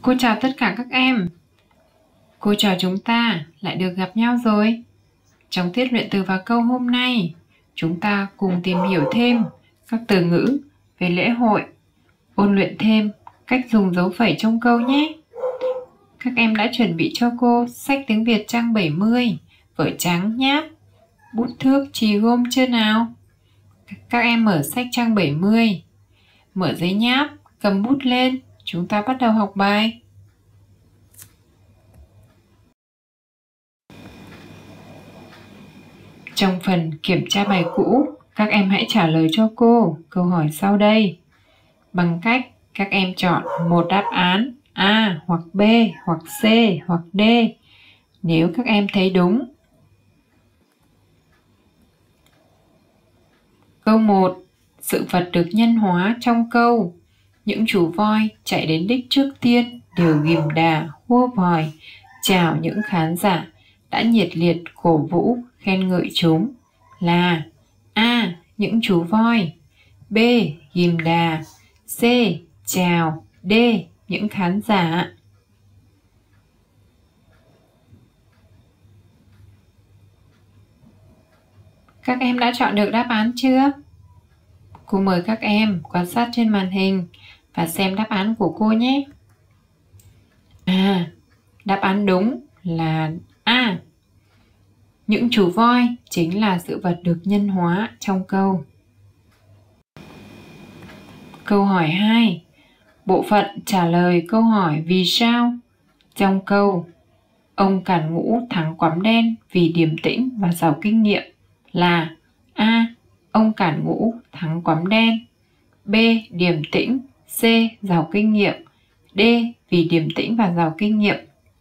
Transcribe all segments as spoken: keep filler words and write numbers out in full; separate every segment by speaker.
Speaker 1: Cô chào tất cả các em. Cô trò chúng ta lại được gặp nhau rồi. Trong tiết luyện từ và câu hôm nay, chúng ta cùng tìm hiểu thêm các từ ngữ về lễ hội, ôn luyện thêm cách dùng dấu phẩy trong câu nhé. Các em đã chuẩn bị cho cô sách tiếng Việt trang bảy mươi, vở trắng nháp, bút thước, chì gôm chưa nào? Các em mở sách trang bảy mươi, mở giấy nháp, cầm bút lên, chúng ta bắt đầu học bài. Trong phần kiểm tra bài cũ, các em hãy trả lời cho cô câu hỏi sau đây bằng cách các em chọn một đáp án A hoặc B hoặc C hoặc D nếu các em thấy đúng. Câu một. Sự vật được nhân hóa trong câu: những chú voi chạy đến đích trước tiên đều ghim đà, hô vòi, chào những khán giả đã nhiệt liệt cổ vũ, khen ngợi chúng là A. Những chú voi, B. Ghim đà, C. Chào, D. Những khán giả. Các em đã chọn được đáp án chưa? Cô mời các em quan sát trên màn hình và xem đáp án của cô nhé. À, đáp án đúng là A. Những chú voi chính là sự vật được nhân hóa trong câu. Câu hỏi hai. Bộ phận trả lời câu hỏi vì sao trong câu: ông Cản Ngũ thắng Quắm Đen vì điềm tĩnh và giàu kinh nghiệm là A. Ông Cản Ngũ thắng Quắm Đen, B. Điềm tĩnh, C. Giàu kinh nghiệm, D. Vì điềm tĩnh và giàu kinh nghiệm.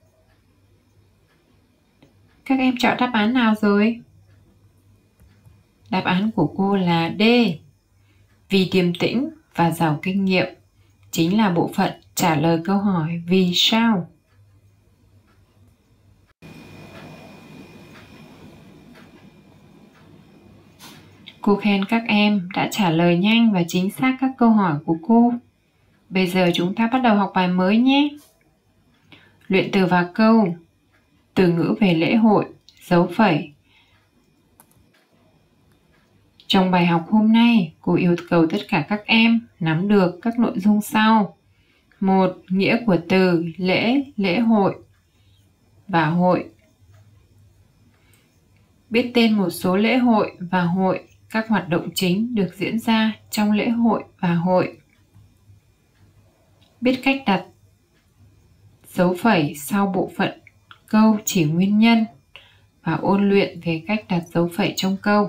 Speaker 1: Các em chọn đáp án nào rồi? Đáp án của cô là D. Vì điềm tĩnh và giàu kinh nghiệm chính là bộ phận trả lời câu hỏi vì sao. Cô khen các em đã trả lời nhanh và chính xác các câu hỏi của cô. Bây giờ chúng ta bắt đầu học bài mới nhé. Luyện từ và câu: từ ngữ về lễ hội, dấu phẩy. Trong bài học hôm nay, cô yêu cầu tất cả các em nắm được các nội dung sau. một. Nghĩa của từ lễ, lễ hội và hội. Biết tên một số lễ hội và hội, các hoạt động chính được diễn ra trong lễ hội và hội. Biết cách đặt dấu phẩy sau bộ phận câu chỉ nguyên nhân và ôn luyện về cách đặt dấu phẩy trong câu.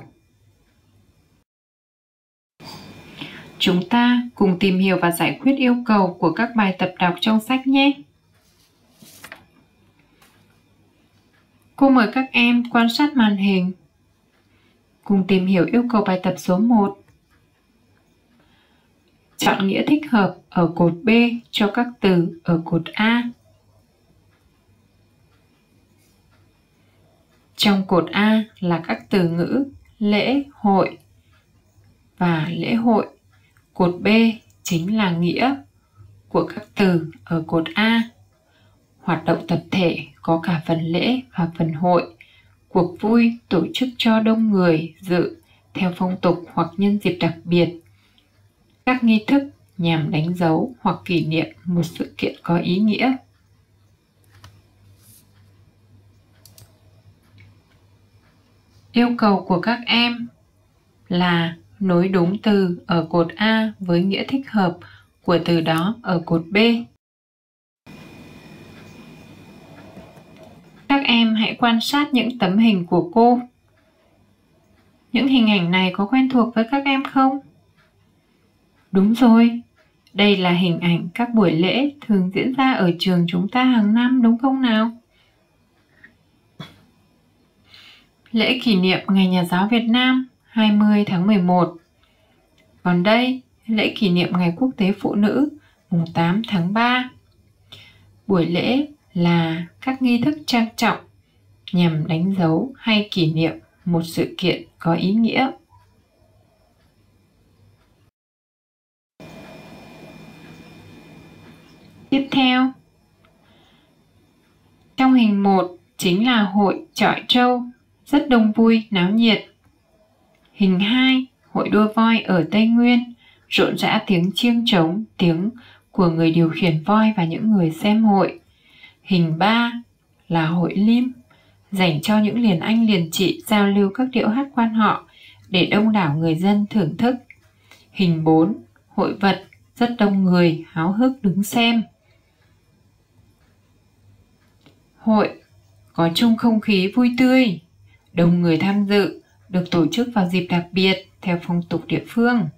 Speaker 1: Chúng ta cùng tìm hiểu và giải quyết yêu cầu của các bài tập đọc trong sách nhé. Cô mời các em quan sát màn hình. Cùng tìm hiểu yêu cầu bài tập số một. Chọn nghĩa thích hợp ở cột B cho các từ ở cột A. Trong cột A là các từ ngữ lễ, hội và lễ hội. Cột B chính là nghĩa của các từ ở cột A. Hoạt động tập thể có cả phần lễ và phần hội. Cuộc vui tổ chức cho đông người dự theo phong tục hoặc nhân dịp đặc biệt. Các nghi thức nhằm đánh dấu hoặc kỷ niệm một sự kiện có ý nghĩa. Yêu cầu của các em là nối đúng từ ở cột A với nghĩa thích hợp của từ đó ở cột B. Các em hãy quan sát những tấm hình của cô. Những hình ảnh này có quen thuộc với các em không? Đúng rồi, đây là hình ảnh các buổi lễ thường diễn ra ở trường chúng ta hàng năm, đúng không nào? Lễ kỷ niệm Ngày Nhà giáo Việt Nam hai mươi tháng mười một. Còn đây, lễ kỷ niệm Ngày Quốc tế Phụ nữ mùng tám tháng ba. Buổi lễ là các nghi thức trang trọng nhằm đánh dấu hay kỷ niệm một sự kiện có ý nghĩa. Tiếp theo, Trong hình một chính là hội chọi trâu, rất đông vui, náo nhiệt. Hình hai, hội đua voi ở Tây Nguyên, rộn rã tiếng chiêng trống, tiếng của người điều khiển voi và những người xem hội. Hình ba là hội lim, dành cho những liền anh liền chị giao lưu các điệu hát quan họ để đông đảo người dân thưởng thức. Hình bốn, hội vật, rất đông người háo hức đứng xem. Hội có chung không khí vui tươi, đông người tham dự, được tổ chức vào dịp đặc biệt theo phong tục địa phương.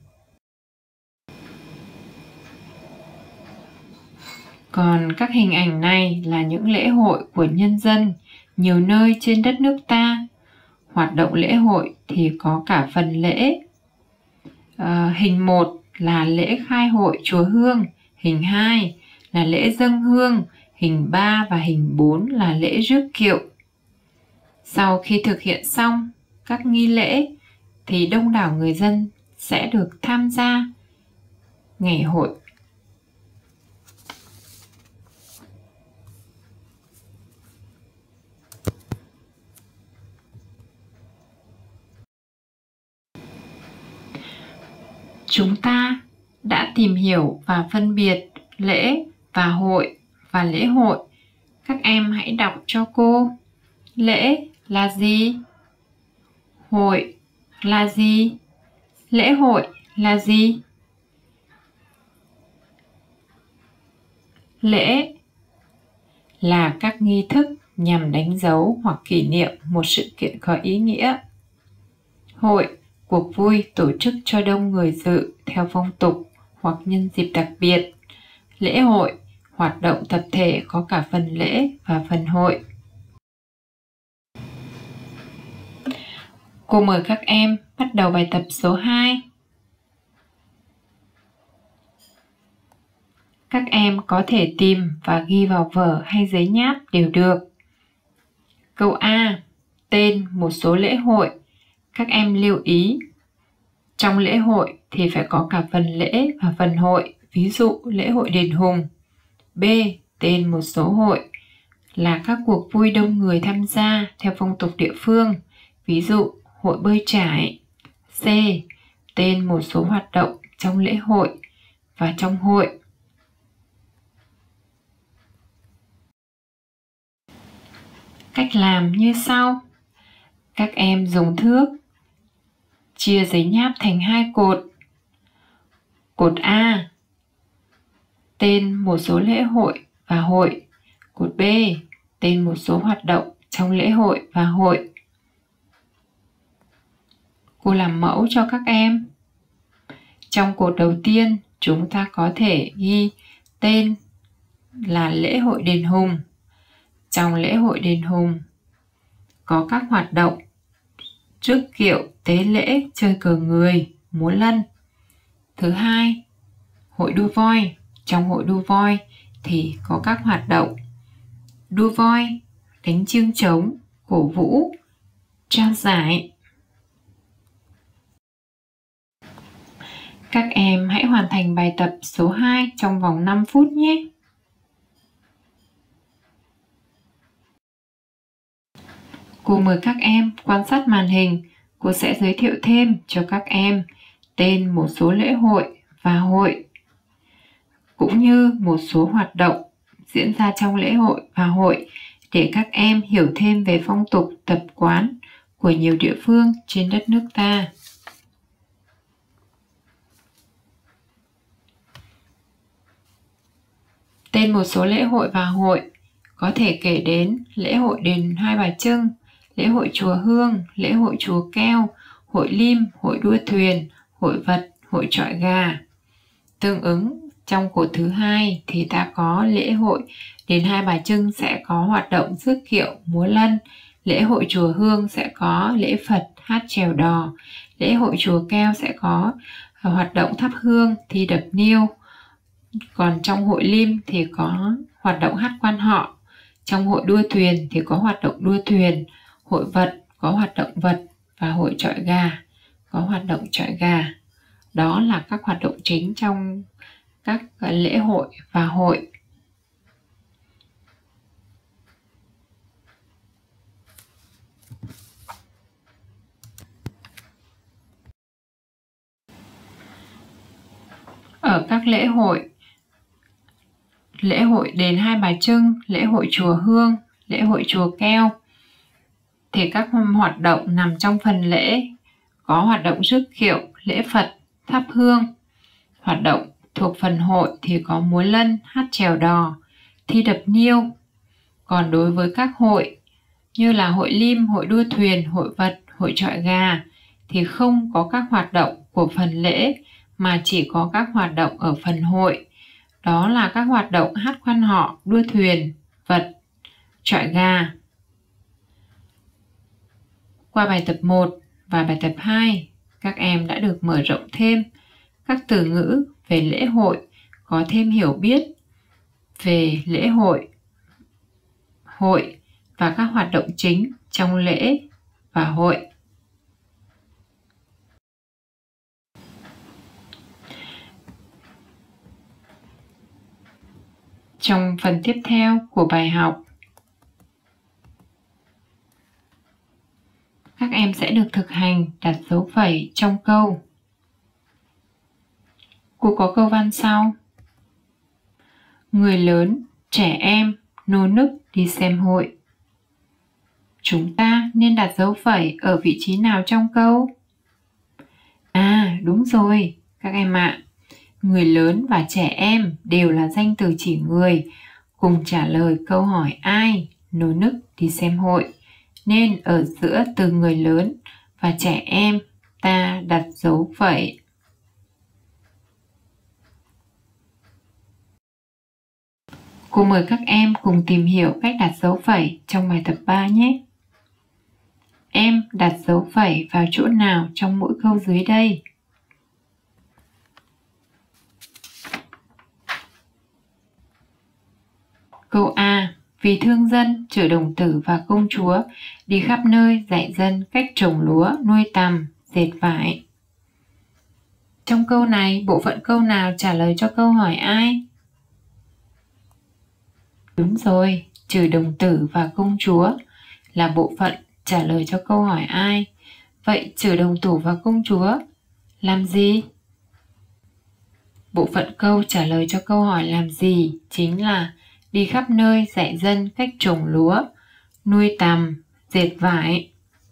Speaker 1: Còn các hình ảnh này là những lễ hội của nhân dân nhiều nơi trên đất nước ta. Hoạt động lễ hội thì có cả phần lễ. À, hình một là lễ khai hội chùa Hương, hình hai là lễ dâng hương, hình ba và hình bốn là lễ rước kiệu. Sau khi thực hiện xong các nghi lễ thì đông đảo người dân sẽ được tham gia ngày hội. Chúng ta đã tìm hiểu và phân biệt lễ và hội và lễ hội. Các em hãy đọc cho cô. Lễ là gì? Hội là gì? Lễ hội là gì? Lễ là các nghi thức nhằm đánh dấu hoặc kỷ niệm một sự kiện có ý nghĩa. Hội, cuộc vui tổ chức cho đông người dự theo phong tục hoặc nhân dịp đặc biệt. Lễ hội, hoạt động tập thể có cả phần lễ và phần hội. Cô mời các em bắt đầu bài tập số hai. Các em có thể tìm và ghi vào vở hay giấy nháp đều được. Câu A. Tên một số lễ hội. Các em lưu ý, trong lễ hội thì phải có cả phần lễ và phần hội, ví dụ lễ hội đền Hùng. B. Tên một số hội là các cuộc vui đông người tham gia theo phong tục địa phương, ví dụ hội bơi trải. C. Tên một số hoạt động trong lễ hội và trong hội. Cách làm như sau. Các em dùng thước chia giấy nháp thành hai cột. Cột A. Tên một số lễ hội và hội. Cột B. Tên một số hoạt động trong lễ hội và hội. Cô làm mẫu cho các em. Trong cột đầu tiên, chúng ta có thể ghi tên là lễ hội đền Hùng. Trong lễ hội đền Hùng có các hoạt động rước kiệu, tế lễ, chơi cờ người, múa lân. Thứ hai, hội đua voi. Trong hội đua voi thì có các hoạt động đua voi, đánh chiêng trống, cổ vũ, trao giải. Các em hãy hoàn thành bài tập số hai trong vòng năm phút nhé. Cô mời các em quan sát màn hình. Cô sẽ giới thiệu thêm cho các em tên một số lễ hội và hội, cũng như một số hoạt động diễn ra trong lễ hội và hội để các em hiểu thêm về phong tục tập quán của nhiều địa phương trên đất nước ta. Tên một số lễ hội và hội có thể kể đến lễ hội đền Hai Bà Trưng, lễ hội chùa Hương, lễ hội chùa Keo, hội lim, hội đua thuyền, hội vật, hội chọi gà. Tương ứng trong cột thứ hai thì ta có lễ hội đền Hai Bà Trưng sẽ có hoạt động rước kiệu, múa lân. Lễ hội chùa Hương sẽ có lễ Phật, hát chèo đò. Lễ hội chùa Keo sẽ có hoạt động thắp hương, thi đập niêu. Còn trong hội lim thì có hoạt động hát quan họ. Trong hội đua thuyền thì có hoạt động đua thuyền. Hội vật có hoạt động vật và hội chọi gà có hoạt động chọi gà. Đó là các hoạt động chính trong các lễ hội và hội. ở các lễ hội, lễ hội đền Hai Bà Trưng, lễ hội chùa Hương, lễ hội chùa Keo, thì các hoạt động nằm trong phần lễ có hoạt động rước kiệu, lễ Phật, thắp hương. Hoạt động thuộc phần hội thì có múa lân, hát chèo đò, thi đập niêu. Còn đối với các hội như là hội lim, hội đua thuyền, hội vật, hội chọi gà thì không có các hoạt động của phần lễ mà chỉ có các hoạt động ở phần hội. Đó là các hoạt động hát quan họ, đua thuyền, vật, chọi gà. Qua bài tập một và bài tập hai, các em đã được mở rộng thêm các từ ngữ về lễ hội, có thêm hiểu biết về lễ hội, hội và các hoạt động chính trong lễ và hội. Trong phần tiếp theo của bài học, các em sẽ được thực hành đặt dấu phẩy trong câu. Cô có câu văn sau: người lớn, trẻ em, nô nức đi xem hội. Chúng ta nên đặt dấu phẩy ở vị trí nào trong câu? À, đúng rồi, các em ạ. Người lớn và trẻ em đều là danh từ chỉ người, cùng trả lời câu hỏi ai nô nức đi xem hội. Nên ở giữa từ người lớn và trẻ em ta đặt dấu phẩy. Cô mời các em cùng tìm hiểu cách đặt dấu phẩy trong bài tập ba nhé. Em đặt dấu phẩy vào chỗ nào trong mỗi câu dưới đây? Câu A. Vì thương dân, chở đồng tử và công chúa đi khắp nơi dạy dân cách trồng lúa, nuôi tằm, dệt vải. Trong câu này, bộ phận câu nào trả lời cho câu hỏi ai? Đúng rồi, trừ đồng tử và công chúa là bộ phận trả lời cho câu hỏi ai. Vậy trừ đồng tử và công chúa làm gì? Bộ phận câu trả lời cho câu hỏi làm gì chính là đi khắp nơi dạy dân cách trồng lúa, nuôi tằm, dệt vải.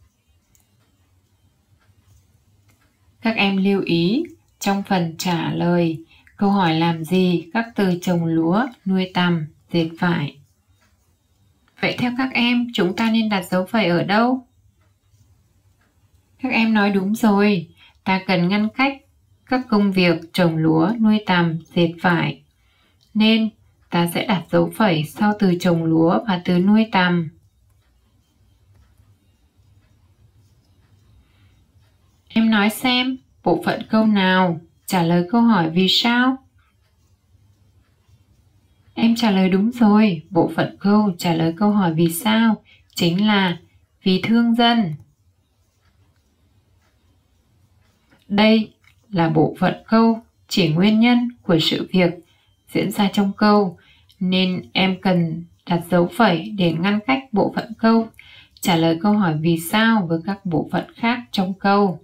Speaker 1: Các em lưu ý trong phần trả lời câu hỏi làm gì các từ trồng lúa, nuôi tằm, dệt vải. Vậy theo các em, chúng ta nên đặt dấu phẩy ở đâu? Các em nói đúng rồi, ta cần ngăn cách các công việc trồng lúa, nuôi tằm, dệt vải. Nên ta sẽ đặt dấu phẩy sau từ trồng lúa và từ nuôi tằm. Em nói xem, bộ phận câu nào trả lời câu hỏi vì sao? Em trả lời đúng rồi, bộ phận câu trả lời câu hỏi vì sao chính là vì thương dân. Đây là bộ phận câu chỉ nguyên nhân của sự việc diễn ra trong câu, nên em cần đặt dấu phẩy để ngăn cách bộ phận câu trả lời câu hỏi vì sao với các bộ phận khác trong câu.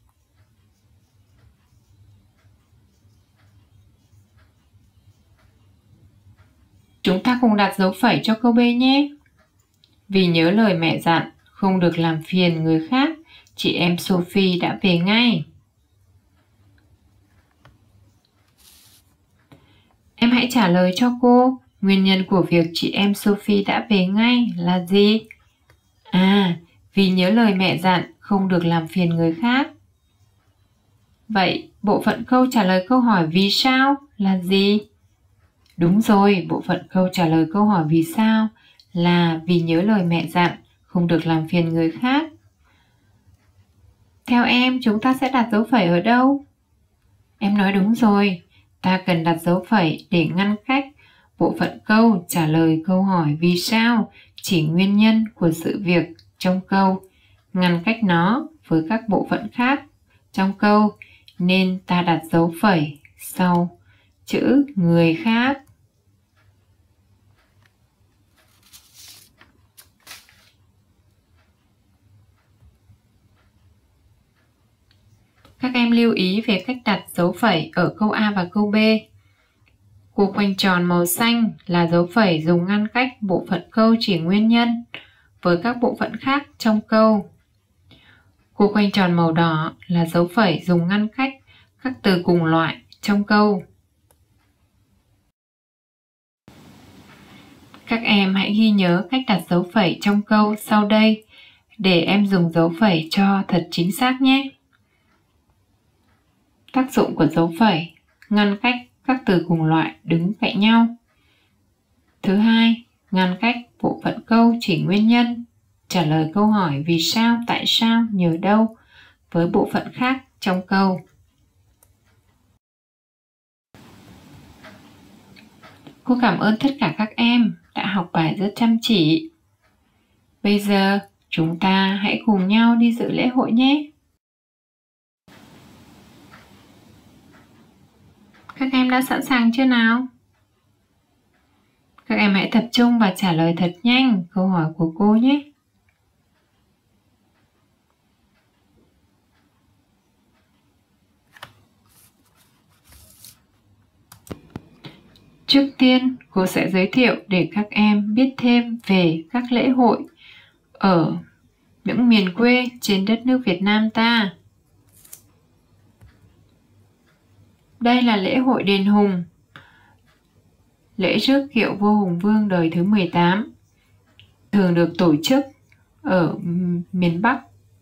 Speaker 1: Chúng ta cùng đặt dấu phẩy cho câu B nhé. Vì nhớ lời mẹ dặn không được làm phiền người khác, chị em Sophie đã về ngay. Em hãy trả lời cho cô, nguyên nhân của việc chị em Sophie đã về ngay là gì? À, vì nhớ lời mẹ dặn không được làm phiền người khác. Vậy, bộ phận câu trả lời câu hỏi vì sao là gì? Đúng rồi, bộ phận câu trả lời câu hỏi vì sao là vì nhớ lời mẹ dặn không được làm phiền người khác. Theo em, chúng ta sẽ đặt dấu phẩy ở đâu? Em nói đúng rồi, ta cần đặt dấu phẩy để ngăn cách bộ phận câu trả lời câu hỏi vì sao chỉ nguyên nhân của sự việc trong câu, ngăn cách nó với các bộ phận khác trong câu, nên ta đặt dấu phẩy sau chữ người khác. Các em lưu ý về cách đặt dấu phẩy ở câu A và câu B. Cuộc khoanh tròn màu xanh là dấu phẩy dùng ngăn cách bộ phận câu chỉ nguyên nhân với các bộ phận khác trong câu. Cuộc khoanh tròn màu đỏ là dấu phẩy dùng ngăn cách các từ cùng loại trong câu. Các em hãy ghi nhớ cách đặt dấu phẩy trong câu sau đây để em dùng dấu phẩy cho thật chính xác nhé. Tác dụng của dấu phẩy: ngăn cách các từ cùng loại đứng cạnh nhau. Thứ hai, ngăn cách bộ phận câu chỉ nguyên nhân, trả lời câu hỏi vì sao, tại sao, nhờ đâu với bộ phận khác trong câu. Cô cảm ơn tất cả các em đã học bài rất chăm chỉ. Bây giờ chúng ta hãy cùng nhau đi dự lễ hội nhé. Các em đã sẵn sàng chưa nào? Các em hãy tập trung và trả lời thật nhanh câu hỏi của cô nhé. Trước tiên, cô sẽ giới thiệu để các em biết thêm về các lễ hội ở những miền quê trên đất nước Việt Nam ta. Đây là lễ hội đền Hùng, lễ rước kiệu vua Hùng Vương đời thứ mười tám, thường được tổ chức ở miền Bắc.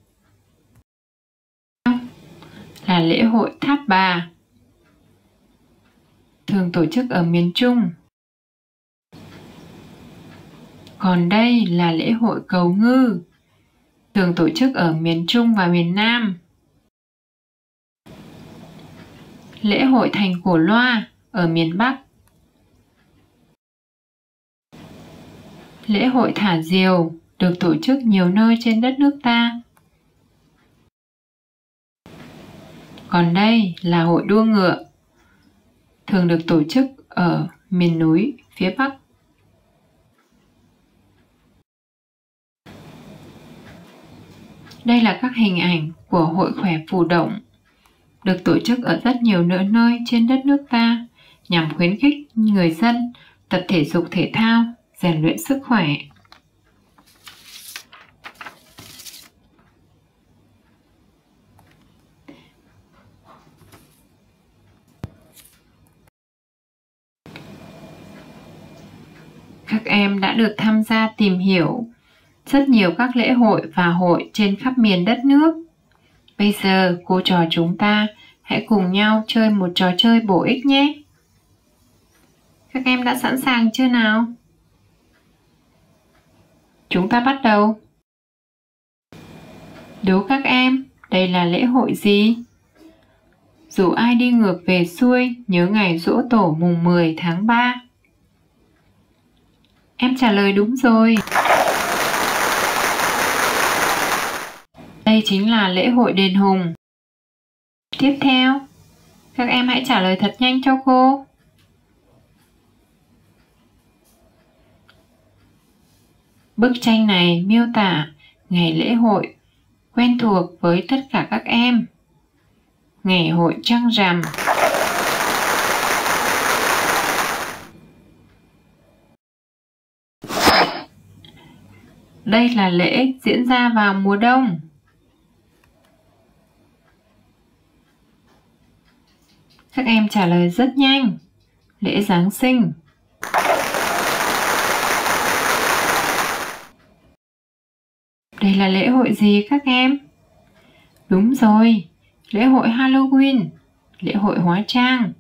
Speaker 1: Là lễ hội Tháp Bà, thường tổ chức ở miền Trung. Còn đây là lễ hội Cầu Ngư, thường tổ chức ở miền Trung và miền Nam. Lễ hội Thành Cổ Loa ở miền Bắc. Lễ hội Thả Diều được tổ chức nhiều nơi trên đất nước ta. Còn đây là hội đua ngựa, thường được tổ chức ở miền núi phía Bắc. Đây là các hình ảnh của hội khỏe phù động, được tổ chức ở rất nhiều nơi trên đất nước ta nhằm khuyến khích người dân tập thể dục thể thao, rèn luyện sức khỏe. Các em đã được tham gia tìm hiểu rất nhiều các lễ hội và hội trên khắp miền đất nước. Bây giờ cô trò chúng ta hãy cùng nhau chơi một trò chơi bổ ích nhé. Các em đã sẵn sàng chưa nào? Chúng ta bắt đầu. Đố các em, đây là lễ hội gì? Dù ai đi ngược về xuôi, nhớ ngày giỗ tổ mùng mười tháng ba. Em trả lời đúng rồi. Đây chính là lễ hội đền Hùng. Tiếp theo, các em hãy trả lời thật nhanh cho cô. Bức tranh này miêu tả ngày lễ hội quen thuộc với tất cả các em. Ngày hội trăng rằm. Đây là lễ diễn ra vào mùa đông. Các em trả lời rất nhanh. Lễ Giáng sinh. Đây là lễ hội gì các em? Đúng rồi, lễ hội Halloween, lễ hội hóa trang.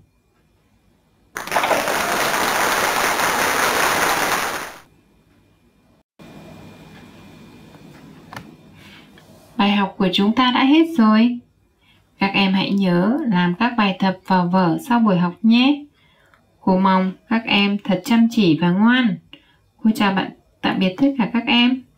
Speaker 1: Bài học của chúng ta đã hết rồi. Các em hãy nhớ làm các bài tập vào vở sau buổi học nhé. Cô mong các em thật chăm chỉ và ngoan. Cô chào bạn, tạm biệt tất cả các em.